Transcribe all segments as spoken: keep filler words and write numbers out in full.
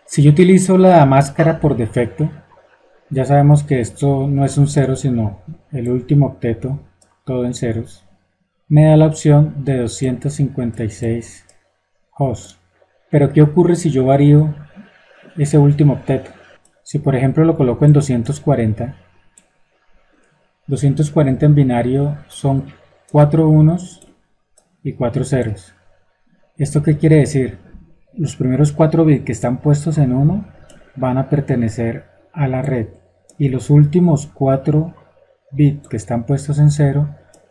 Si yo utilizo la máscara por defecto, ya sabemos que esto no es un cero sino el último octeto, todo en ceros. Me da la opción de doscientos cincuenta y seis hosts. Pero ¿qué ocurre si yo varío ese último octeto? Si por ejemplo lo coloco en doscientos cuarenta, doscientos cuarenta en binario son cuatro unos y cuatro ceros. ¿Esto qué quiere decir? Los primeros cuatro bits que están puestos en uno van a pertenecer a la red y los últimos cuatro bits que están puestos en cero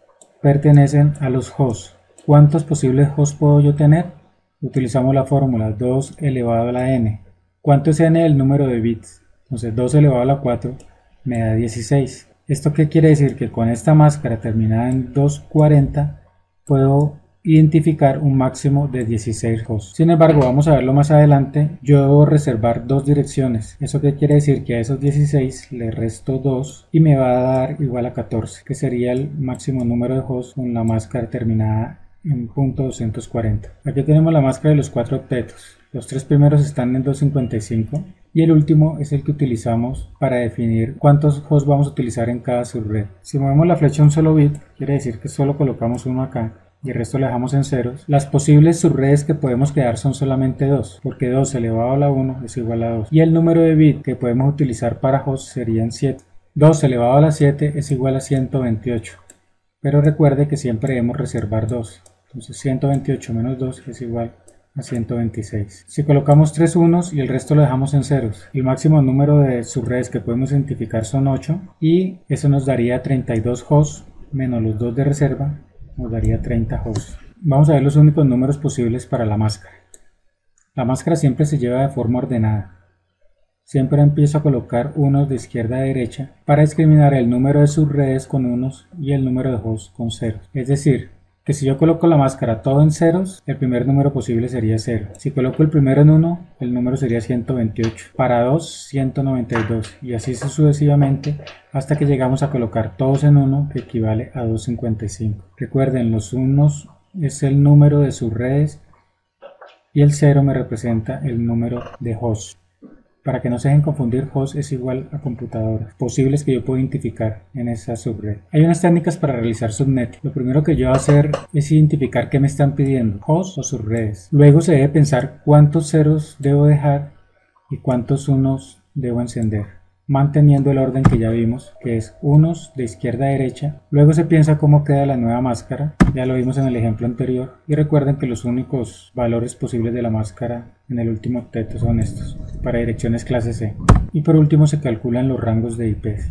pertenecen a los hosts. ¿Cuántos posibles hosts puedo yo tener? Utilizamos la fórmula dos elevado a la n. ¿Cuánto es n? El número de bits. Entonces dos elevado a la cuatro me da dieciséis. ¿Esto qué quiere decir? Que con esta máscara terminada en doscientos cuarenta puedo identificar un máximo de dieciséis hosts. Sin embargo, vamos a verlo más adelante, yo debo reservar dos direcciones. ¿Eso qué quiere decir? Que a esos dieciséis le resto dos y me va a dar igual a catorce, que sería el máximo número de hosts con la máscara terminada en punto doscientos cuarenta. Aquí tenemos la máscara de los cuatro octetos. Los tres primeros están en doscientos cincuenta y cinco y el último es el que utilizamos para definir cuántos hosts vamos a utilizar en cada subred. Si movemos la flecha un solo bit, quiere decir que solo colocamos uno acá y el resto lo dejamos en ceros. Las posibles subredes que podemos crear son solamente dos, porque dos elevado a la uno es igual a dos. Y el número de bits que podemos utilizar para host serían siete. dos elevado a la siete es igual a ciento veintiocho. Pero recuerde que siempre debemos reservar dos. Entonces ciento veintiocho menos dos es igual a ciento veintiséis. Si colocamos tres unos y el resto lo dejamos en ceros, el máximo número de subredes que podemos identificar son ocho y eso nos daría treinta y dos hosts menos los dos de reserva, nos daría treinta hosts. Vamos a ver los únicos números posibles para la máscara. La máscara siempre se lleva de forma ordenada. Siempre empiezo a colocar unos de izquierda a derecha para discriminar el número de subredes con unos y el número de hosts con ceros. Es decir, que si yo coloco la máscara todo en ceros, el primer número posible sería cero. Si coloco el primero en uno, el número sería ciento veintiocho. Para dos, ciento noventa y dos. Y así sucesivamente hasta que llegamos a colocar todos en uno, que equivale a doscientos cincuenta y cinco. Recuerden, los unos es el número de subredes y el cero me representa el número de hosts. Para que no se dejen confundir, host es igual a computadoras posibles que yo puedo identificar en esa subred. Hay unas técnicas para realizar subnet. Lo primero que yo voy a hacer es identificar qué me están pidiendo, host o subredes. Luego se debe pensar cuántos ceros debo dejar y cuántos unos debo encender, manteniendo el orden que ya vimos, que es unos de izquierda a derecha. Luego se piensa cómo queda la nueva máscara, ya lo vimos en el ejemplo anterior, y recuerden que los únicos valores posibles de la máscara en el último octeto son estos, para direcciones clase C. Y por último se calculan los rangos de I Ps.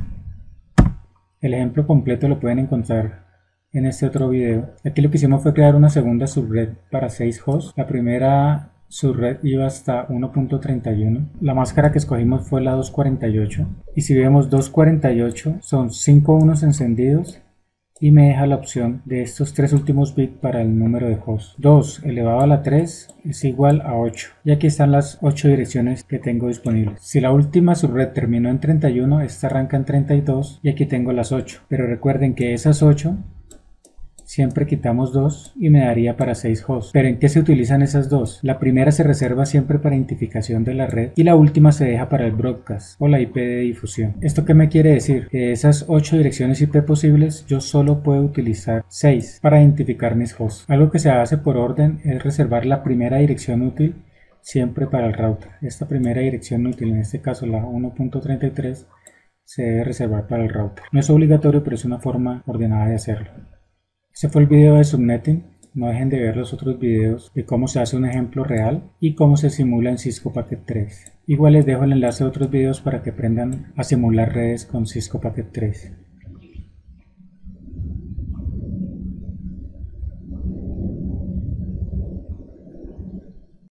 El ejemplo completo lo pueden encontrar en este otro video. Aquí lo que hicimos fue crear una segunda subred para seis hosts. La primera subred iba hasta uno punto treinta y uno. La máscara que escogimos fue la doscientos cuarenta y ocho. Y si vemos doscientos cuarenta y ocho son cinco unos encendidos y me deja la opción de estos tres últimos bits para el número de hosts. dos elevado a la tres es igual a ocho. Y aquí están las ocho direcciones que tengo disponibles. Si la última subred terminó en treinta y uno, esta arranca en treinta y dos y aquí tengo las ocho. Pero recuerden que esas ocho siempre quitamos dos y me daría para seis hosts. ¿Pero en qué se utilizan esas dos? La primera se reserva siempre para identificación de la red y la última se deja para el broadcast o la I P de difusión. ¿Esto qué me quiere decir? Que de esas ocho direcciones I P posibles yo solo puedo utilizar seis para identificar mis hosts. Algo que se hace por orden es reservar la primera dirección útil siempre para el router. Esta primera dirección útil, en este caso la uno punto treinta y tres, se debe reservar para el router. No es obligatorio, pero es una forma ordenada de hacerlo. Este fue el video de subnetting. No dejen de ver los otros videos de cómo se hace un ejemplo real y cómo se simula en Cisco Packet tres. Igual les dejo el enlace a otros videos para que aprendan a simular redes con Cisco Packet tres.